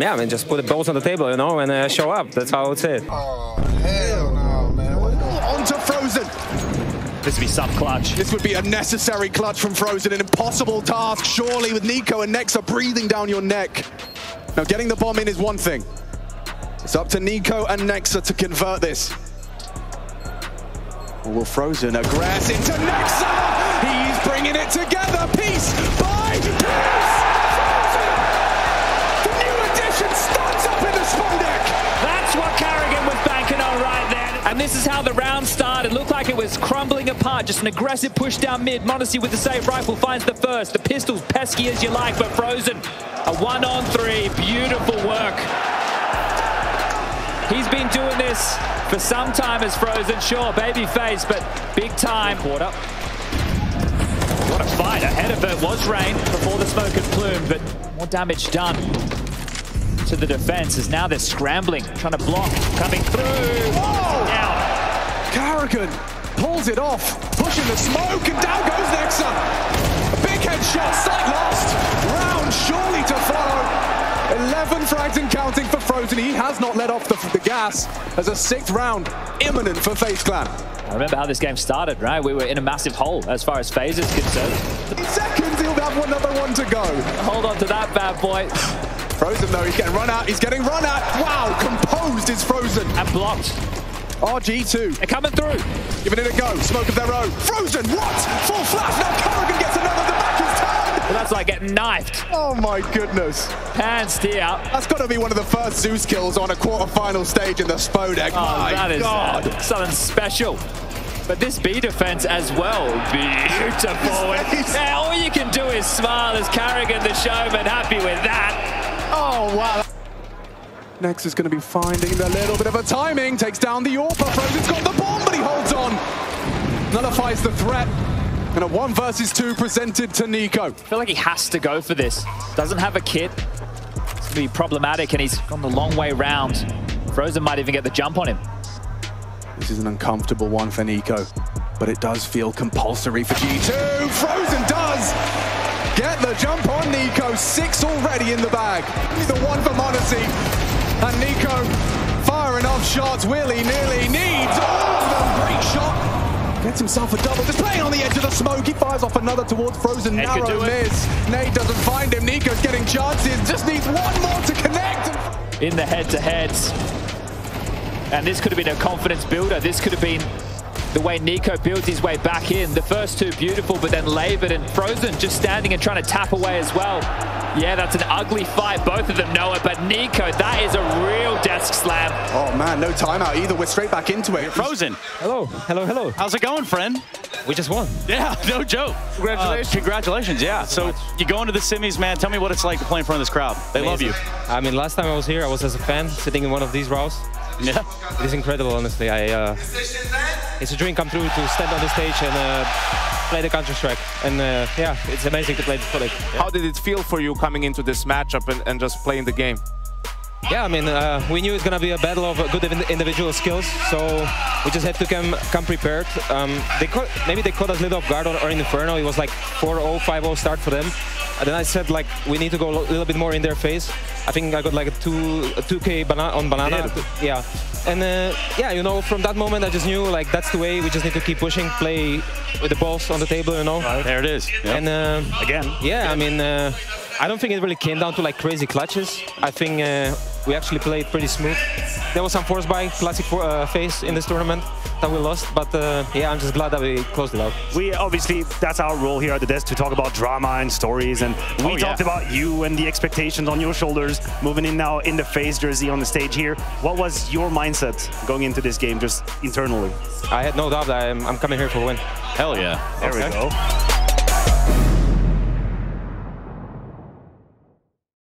Yeah, I mean, just put the balls on the table, you know, and show up. That's how I would say it. Oh, hell no, man. On to Frozen. This would be sub-clutch. This would be a necessary clutch from Frozen, an impossible task, surely, with Nico and Nexa breathing down your neck. Now, getting the bomb in is one thing. It's up to Nico and Nexa to convert this. Or will Frozen aggress into Nexa? He's bringing it together, piece by piece! Frozen! The new addition stands up in the spawn deck! That's what Carrigan was banking on right there. And this is how the round started. Looked like it was crumbling apart. Just an aggressive push down mid. Modesty with the safe rifle finds the first. The pistol's pesky as you like, but Frozen, a 1-on-3. Beautiful work. He's been doing this for some time as Frozen. Sure, baby face, but big time. Quarter. What a fight. Ahead of it was Rain before the smoke had plumed, but more damage done to the defense as now they're scrambling, trying to block, coming through. Whoa! Down. Carrigan pulls it off, pushing the smoke, and down goes Nexa. A big headshot, sight lost. Round surely to follow. 11 frags and counting for Frozen. He has not let off the gas as a 6th round imminent for FaZe Clan. I remember how this game started, right? We were in a massive hole as far as FaZe is concerned. 8 seconds, he'll have another one to go. Hold on to that bad boy. Frozen though, he's getting run at, he's getting run at. Wow, composed is Frozen. And blocked. RG2. They're coming through. Giving it a go, smoke of their own. Frozen, what? Full flash, now Carrigan gets another, the back is turned. Well, that's like getting knifed. Oh my goodness. Hands steer. That's got to be one of the first Zeus kills on a quarterfinal stage in the Spodek. Oh, my that is God. something special. But this B defense as well, beautiful. Yeah, all you can do is smile as Carrigan, the showman, happy with that. Oh, wow. Next is going to be finding a little bit of a timing. Takes down the AWPer. Frozen's got the bomb, but he holds on. Nullifies the threat. And a 1 versus 2 presented to Nico. I feel like he has to go for this. Doesn't have a kit. It's going to be problematic, and he's gone the long way round. Frozen might even get the jump on him. This is an uncomfortable one for Nico, but it does feel compulsory for G2. Frozen does get the jump on Nico. 6 already in the bag. The one for Modesty. And Nico firing off shots. Willy-nilly needs all of them. Great shot. Gets himself a double. Just playing on the edge of the smoke. He fires off another towards Frozen. Narrow miss. Nate doesn't find him. Nico's getting chances. Just needs one more to connect. In the head-to-heads. And this could have been a confidence builder. This could have been the way Nico builds his way back in. The first two beautiful, but then Labored and Frozen just standing and trying to tap away as well. Yeah, that's an ugly fight. Both of them know it, but Nico, that is a real desk slam. Oh man, no timeout either. We're straight back into it. Frozen. Hello, hello, hello. How's it going, friend? We just won. Yeah, no joke. Congratulations. Congratulations, yeah. So you go into the semis, man. Tell me what it's like to play in front of this crowd. They love you. I mean, last time I was here, I was as a fan, sitting in one of these rows. Yeah. It is incredible, honestly. It's a dream come true to stand on the stage and play the Counter-Strike. And yeah, it's amazing to play the product. How did it feel for you coming into this matchup and just playing the game? Yeah, I mean, we knew it's going to be a battle of good individual skills, so we just had to come prepared. Maybe they caught us a little off guard or in Inferno. It was like 4-0, 5-0 start for them. And then I said, like, we need to go a little bit more in their face. I think I got like a 2K on Banana. Yeah. And yeah, you know, from that moment I just knew, like, that's the way. We just need to keep pushing, play with the balls on the table, you know. Right. There it is. Yep. And again. Yeah, I mean, I don't think it really came down to like crazy clutches. I think we actually played pretty smooth. There was some force buy, classic phase in this tournament that we lost, but yeah, I'm just glad that we closed it out. We obviously, that's our role here at the desk, to talk about drama and stories, and we talked about you and the expectations on your shoulders, moving in now in the FaZe jersey on the stage here. What was your mindset going into this game, just internally? I had no doubt that I'm coming here for a win. Hell yeah. There we go.